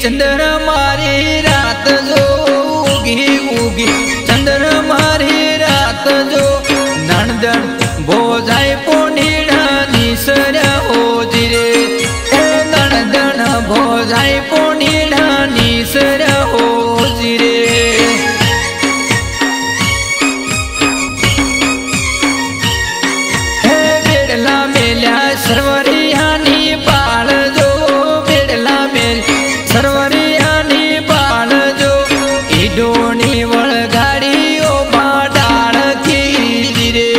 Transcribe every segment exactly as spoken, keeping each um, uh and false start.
चंद्र मारी रात जो उगी उगी चंद्र मारी रात जो नंदन भोजाई पोनीड़ा निसरा हो जिरे नंदन भोजाई पोनीड़ा निसरा हो जिरे बेड़ला मेल्या सरवरियानी पाल जो बेड़ला मेल सरवरियानी पाल जो ईडोनी वळगाड़ीओ बाडाळ की जिरे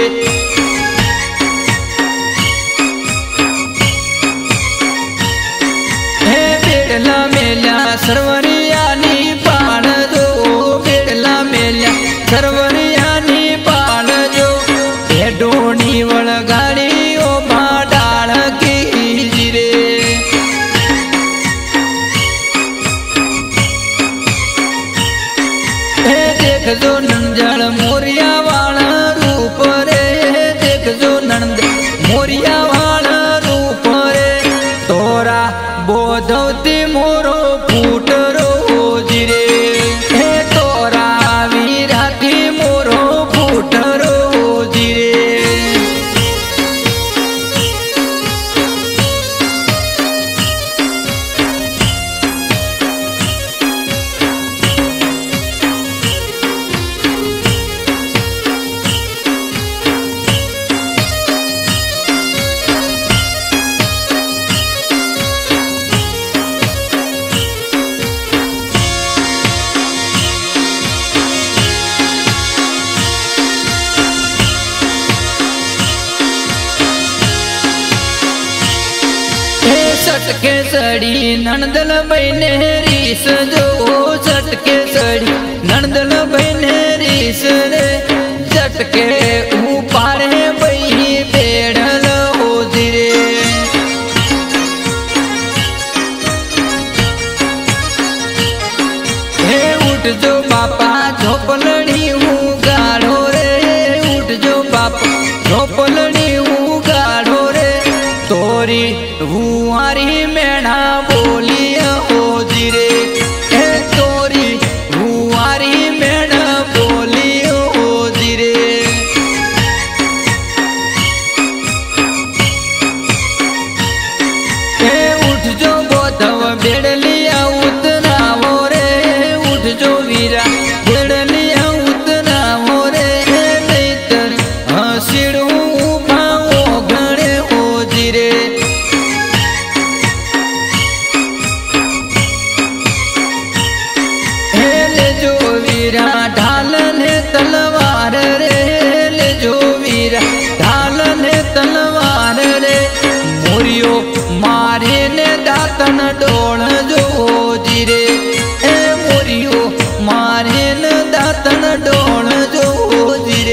हे बेड़ला मेल्या सरवरियानी पाल जो बेड़ला मेल्या सरवरियानी पाल जो ईडोनी वळगाड़ीओ बाडाळ की जिरे देखो नंजल मोरिया वाला रूप रे देखो नंद मोरिया वाला रूप रे तोरा बोधवती मोरो फूट रो जिरे हे तोरा वीराती मोरो फूट रो जिरे सटके सड़ी नंदल बहने रीस जो सटके सड़ी नंदल बहने रीस रे झटके ऊपर बही बेड़ल हो जिरे हे उठ जो बापा झोपलड़ी हूँ गाढ़ो रे उठ जो बापा झोपलड़ी हूँ गाढ़ो रे तोरी हुआरी मेढ़ा बोली हो जिरे हे तोरी हुआरी मेढ़ा बोली हो जिरे हे उठ जो बोधव बेड़लिया उतना हो रे उठ जो वीरा बेड़लिया उतना हो रे नहीं तर हसीड़ू भावो घड़े हो जिरे ढालन तलवार रे ले जो वीरा ढालन तलवार रे मोरियो मारे ने दातन डोल जो जिरे ए मोरियो मारे ने दातन डोल जो जिरे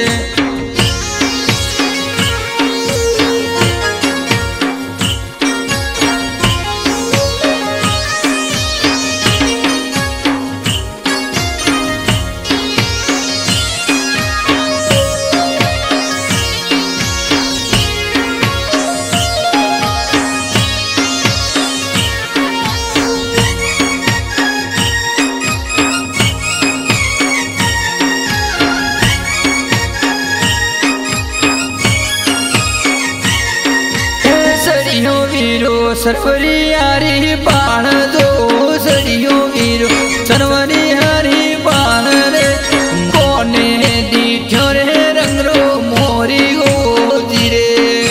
सरवरियारी पान जो सड़ियो वीरो सरवरियारी पान रे कोने दीठो रे रंगरो मोरी हो जिरे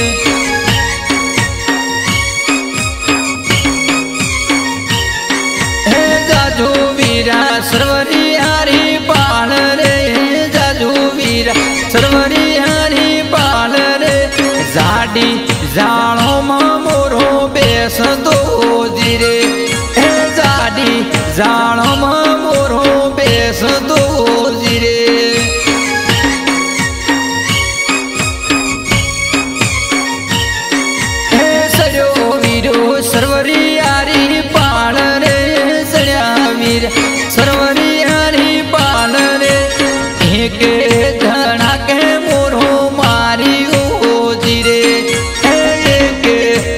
हे जाजो वीरा सरवरियारी पान रे जाजो वीरा सरवरियारी पान रे जाडी जानो मोरो बेस दो जिरे हे जाडी जानो मोरो बेस दो जिरे हे सड़ो वीरो सरवरियारी पाल रे सड़िया वीर सरवरियारी पाल रे एक धड़ा के मोरो मारी हो जिरे एक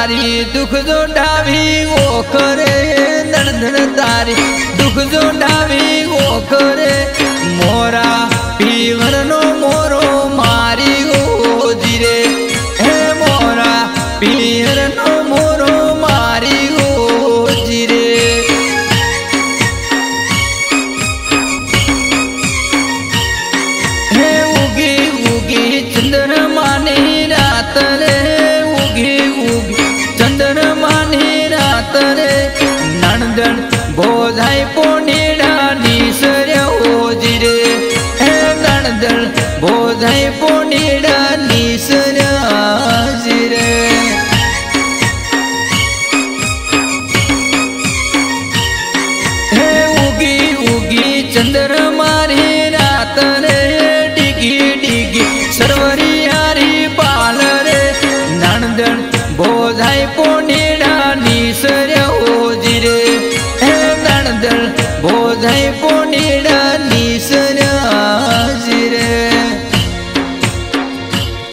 तारी दुख जो डावी वो करे नणंदन तारी दुख जो डावी वो करे मोरा पीवर नो मोरो मारी गो जीरे हे मोरा पीवर नो मोरो मारी गो जीरे हे उगी उगी चंद्रमा नी रात रे उगी उगी चंद्रमा नी रात रे नणंदन बोधाई पोनीड़ा नीसर्या हो जीरे हे नणंदन बोधाई पोनीड़ा नीसर्या जीरे हे उगी उगी चंद्रमा री रात रे डिगी डिगी सरवरी यारी पाल रे नणंदन बोधाई पोनीड़ा नीसर्या हो जीरे हे नणंदन बोधाई पोनीड़ा